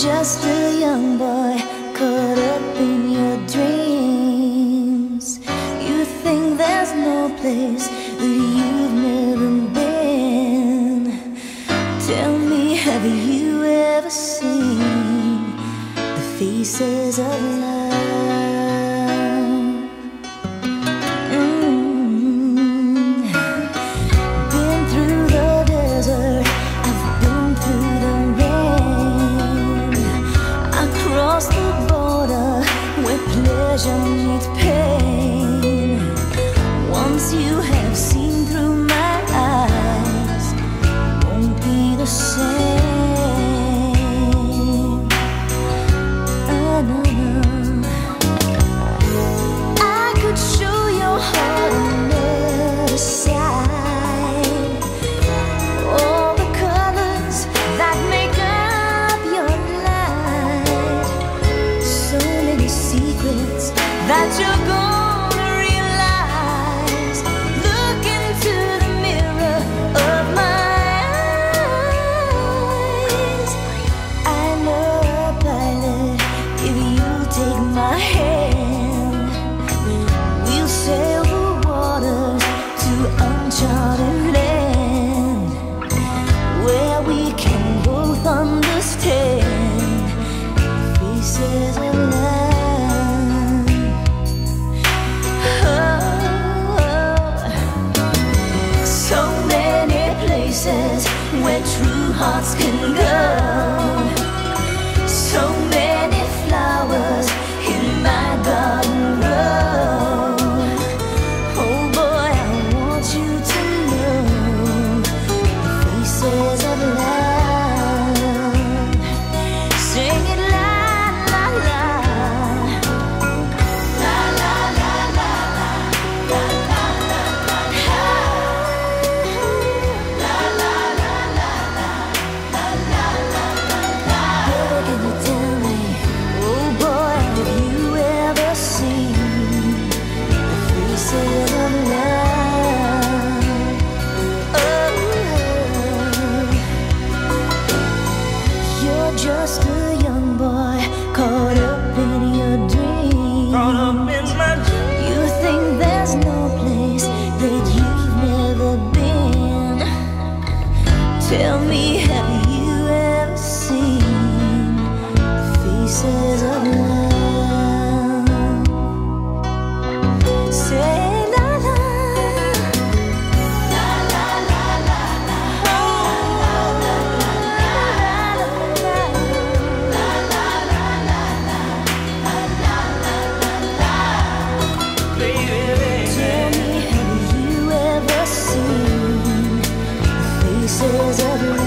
just a young boy caught up in your dreams. You think there's no place that you've never been. Tell me, have you ever seen the faces of love? Been through the desert, I've been through the rain. I crossed the border where pleasure meets pain. Once you have seen through my eyes, won't be the same. Oh, no, no. I could show your heart another side. All the colors that make up your life. So many secrets that you're gonna realize. Look into the mirror of my eyes. I know a pilot if you take my hand. We'll sail the waters to uncharted land, where we can both understand the faces of love. Oh, so many places where true hearts can go. So many flowers in my garden row. Oh boy, I want you to know the faces of love. Sing it la la la. La la la la la. La la la la la. La la la la la. La la la la la. Baby, can you tell me, oh boy, have you ever seen the faces of love? Oh, you're just a young boy caught up in your dreams. Caught up in my dreams. You think there's no place that you've never been. Tell me, have you ever seen the faces of love? Say la la. La la la la la. Oh, la la la la la. La la la la la. La la la la la. Baby, Tell me, have you ever seen the faces of love?